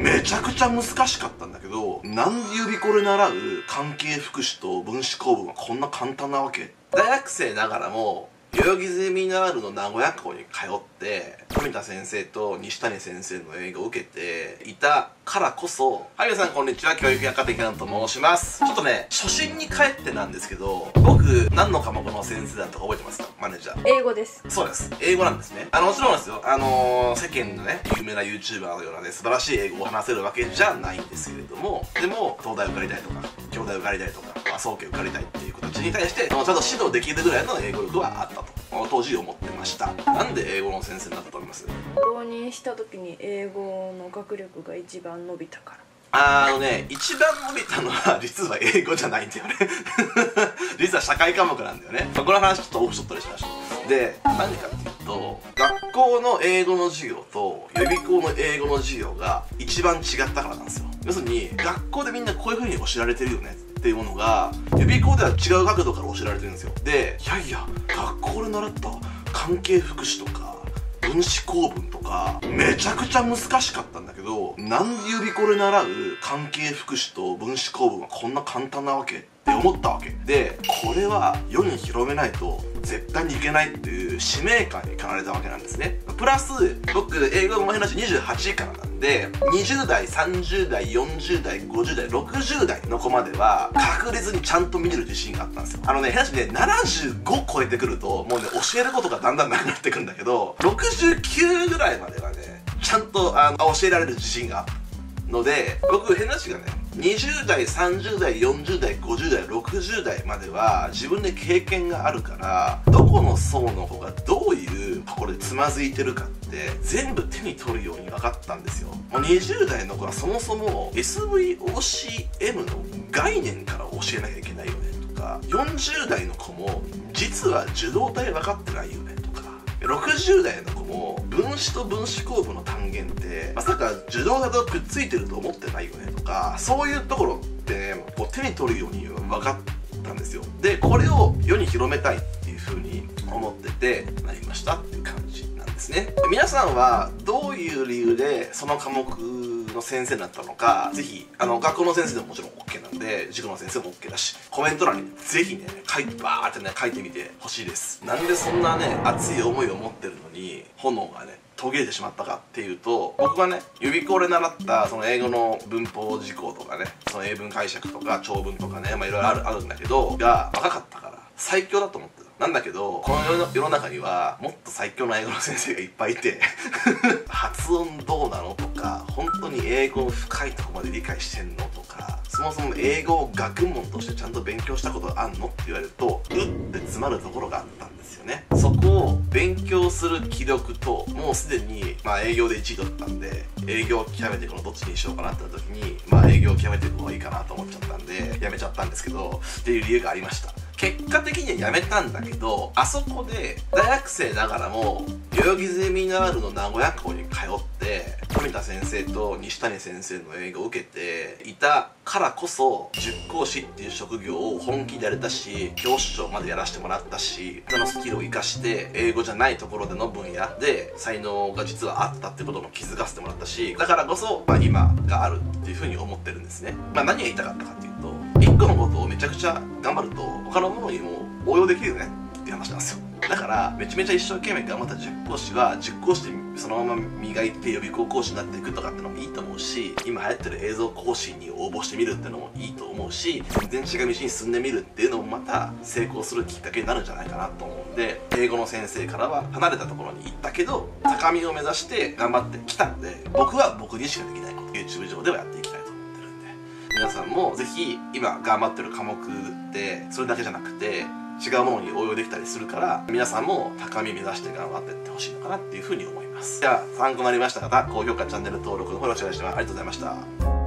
めちゃくちゃ難しかったんだけど、なんで指これ習う関係副詞と分子構文はこんな簡単なわけ。大学生ながらも代々木ゼミナールの名古屋校に通って富田先生と西谷先生の英語を受けていたからこそ、はい、皆さんこんにちは、教育百科的なと申します。ちょっとね、初心に帰ってなんですけど、僕何の科目の先生だったか覚えてますか？マネージャー。 英語です。 そうです、英語なんですね。もちろんですよ、世間のね有名な YouTuber のようなね素晴らしい英語を話せるわけじゃないんですけれども、でも東大受かりたいとか京大受かりたいとか、早慶受かりたいっていう子たちに対してちゃんと指導できるぐらいの英語力はあったと当時思ってました。なんで英語の先生になったと思います？ 浪人した時に英語の学力が一番伸びたから。 一番伸びたのは実は英語じゃないんだよね実は社会科目なんだよね。この話ちょっとオフショットでしました。で、何かっていうと、学校の英語の授業と予備校の英語の授業が一番違ったからなんですよ。要するに学校でみんなこういう風に教えられてるよねっていうものが予備校では違う角度から教えられてるんですよ。で、いや学校で習った関係副詞とか分子構文とかめちゃくちゃ難しかったんだけど、なんで指これ習う関係副詞と分子構文はこんな簡単なわけって思ったわけで、これは世に広めないと絶対にいけないっていう使命感に駆られたわけなんですね。プラス僕英語の前の話28時からなんで、20代30代40代50代60代の子までは確実にちゃんと見れる自信があったんですよ。変な話ね、75超えてくるともうね教えることがだんだんなくなってくるんだけど、69ぐらいまではねちゃんと教えられる自信があったので、僕変な話がね20代30代40代50代60代までは自分で経験があるから、どこの層の子がどういうところでつまずいてるかって全部手に取るように分かったんですよ。もう20代の子はそもそも SVOCM の概念から教えなきゃいけないよねとか、40代の子も実は受動体分かってないよねとか、60代の子も分子と分子構文の単元ってまさか受動体とくっついてると思ってないよねとか、そういうところってねこう手に取るように分かったんですよ。で、これを世に広めたいっていう風に思っててなりましたっていう感じなんですね。皆さんはどういう理由でその科目の先生になったのか、ぜひ学校の先生でももちろん OK なんで、塾の先生も OK だし、コメント欄にぜひねバーってね書いてみてほしいです。なんでそんなね熱い思いを持ってるのに炎がね途切れてしまったかっていうと、僕がね予備校で習ったその英語の文法事項とかね、その英文解釈とか長文とかね、いろいろあるんだけどが若かったから最強だと思ってる。なんだけどこの世の中にはもっと最強な英語の先生がいっぱいいて発音どうなのとか、本当に英語の深いとこまで理解してんのとか、そもそも英語を学問としてちゃんと勉強したことあんのって言われるとって詰まるところがあったんですよね。そこを勉強する気力と、もうすでに営業で1位取ったんで営業を極めてどっちにしようかなって時に営業を極めていく方がいいかなと思っちゃったんでやめちゃったんですけどっていう理由がありました。結果的にはやめたんだけど、あそこで大学生ながらも代々木ゼミナールの名古屋校に通って富田先生と西谷先生の英語を受けていたからこそ、塾講師っていう職業を本気でやれたし、教師長までやらせてもらったし、そのスキルを生かして英語じゃないところでの分野で才能が実はあったってことも気づかせてもらったし、だからこそ、今があるっていうふうに思ってるんですね。何が言いたかったかっていうと、一個のことをめちゃくちゃ頑張ると他のものにも応用できるよねっていう話なんですよ。だからめちゃめちゃ一生懸命頑張った塾講師は塾講師でそのまま磨いて予備校講師になっていくとかってのもいいと思うし、今流行ってる映像講師に応募してみるってのもいいと思うし、全然違う道に進んでみるっていうのもまた成功するきっかけになるんじゃないかなと思うんで、英語の先生からは離れたところに行ったけど高みを目指して頑張ってきたので、僕は僕にしかできないこと YouTube 上ではやっていきたいと思ってるんで、皆さんもぜひ今頑張ってる科目ってそれだけじゃなくて違うものに応用できたりするから、皆さんも高み目指して頑張っていってほしいのかなっていうふうに思います。じゃあ参考になりました方、高評価、チャンネル登録のフォローお願いします。ありがとうございました。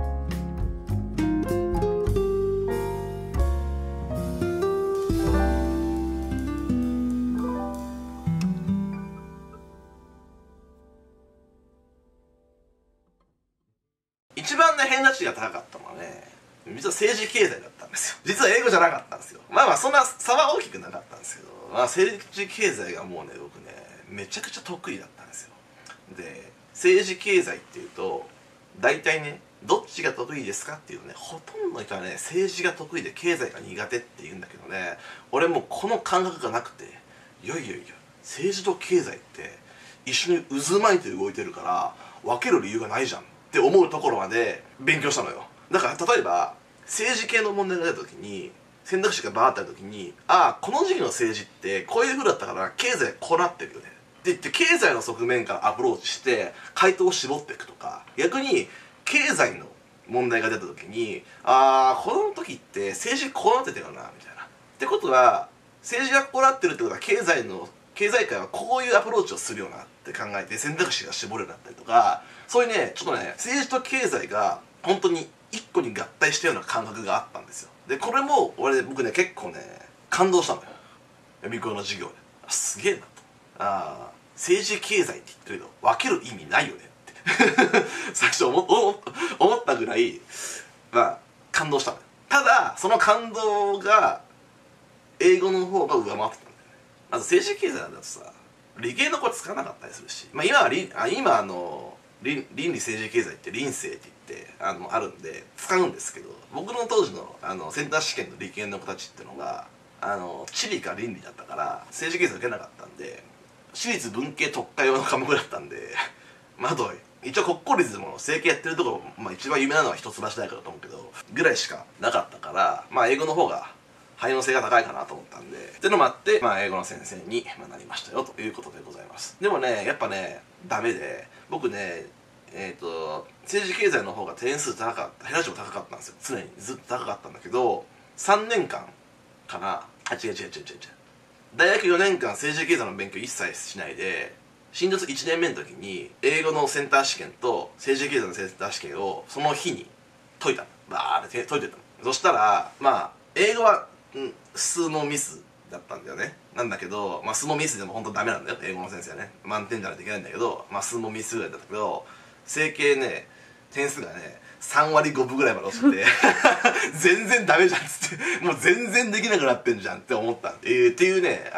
一番ね偏差値が高かったのはね、実は政治経済だったんですよ。実は英語じゃなかったんですよ。そんな差は大きくなかったんですけど、政治経済がもうね僕ねめちゃくちゃ得意だったんですよ。で、政治経済っていうと大体ね、どっちが得意ですかっていうとね、ほとんどの人はね、政治が得意で経済が苦手って言うんだけどね、俺もうこの感覚がなくて、いやいやいや、政治と経済って一緒に渦巻いて動いてるから分ける理由がないじゃんって思うところまで勉強したのよ。だから例えば政治系の問題が出た時に、選択肢がバーってある時に、ああこの時期の政治ってこういう風だったから経済こうなってるよねって言って、経済の側面からアプローチして回答を絞っていくとか、逆に経済の問題が出た時に、ああこの時って政治こうなってたよなみたいな。ってことは政治がこうなってるってことは経済界はこういうアプローチをするよなって考えて選択肢が絞れるようになったりとか、そういうねちょっとね政治と経済が本当に一個に合体したような感覚があったんですよ。でこれも僕ね結構ね感動したのよ、予備校の授業で。すげえなと。政治経済って言ってるけど分ける意味ないよねって最初思ったぐらい感動したのよ。ただその感動が英語の方が上回ってたんだよね。まず政治経済だとさ、理系の子使わなかったりするし、今倫理政治経済って倫政って言ってあるんで使うんですけど、僕の当時のセンター試験の理系の子たちっていうのが地理か倫理だったから政治経済受けなかったんで、私立文系特化用の科目だったんであと一応国公立でも整形やってるところ、一番有名なのは一橋大学だと思うけどぐらいしかなかったから、英語の方が汎用性が高いかなと思ったんでってのもあって、英語の先生になりましたよということでございます。でもねやっぱねダメで、僕ね政治経済の方が点数高かった、平地も高かったんですよ。常にずっと高かったんだけど、3年間かな、違う大学4年間政治経済の勉強一切しないで、新卒1年目の時に英語のセンター試験と政治経済のセンター試験をその日に解いたの。バーって解いてたの。そしたら英語は数のミスだったんだよね。なんだけど数のミスでも本当ダメなんだよ、英語の先生はね。満点じゃないといけないんだけど、数のミスぐらいだったけど、整形ね点数がね3割5分ぐらいまで落ちて全然ダメじゃんっつって、もう全然できなくなってんじゃんって思ったっていうね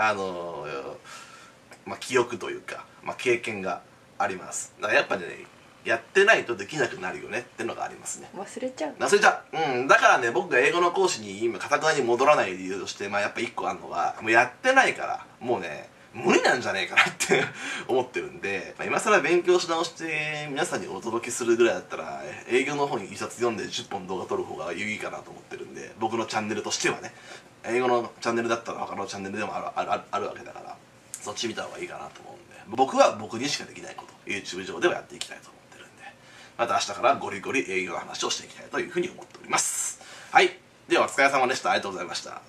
記憶というか、経験があります。だからやっぱねやってないとできなくなるよねってのがありますね。 忘れちゃう。 だからね僕が英語の講師に今かたくなに戻らない理由としてやっぱ1個あるのは、もうやってないからもうね無理なんじゃねえかなって思ってるんで、今更勉強し直して皆さんにお届けするぐらいだったら営業の方に一冊読んで10本動画撮る方が有意義かなと思ってるんで、僕のチャンネルとしてはね。英語のチャンネルだったら他のチャンネルでもあるわけだから、そっち見た方がいいかなと思うんで、僕は僕にしかできないこと YouTube 上ではやっていきたいと思ってるんで、また明日からゴリゴリ営業の話をしていきたいというふうに思っております。はい、ではお疲れ様でした。ありがとうございました。